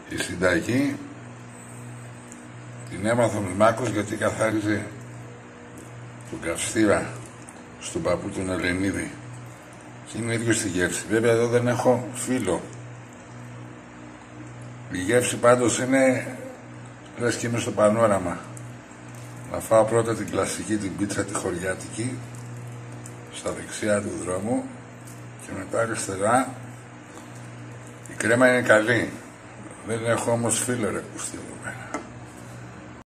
Η συνταγή την έμαθα με Μάκος γιατί καθάριζε τον καυστήρα στον παππού τον Ελενίδη και είναι ίδιο στη γεύση. Βέβαια εδώ δεν έχω φύλλο. Η γεύση πάντως είναι λες και είμαι στο πανόραμα. Να φάω πρώτα την κλασική, την πίτσα τη χωριάτικη στα δεξιά του δρόμου και μετά αριστερά. Η κρέμα είναι καλή. Δεν έχω όμως φύλλο ρε κουστί εδώ πέρα.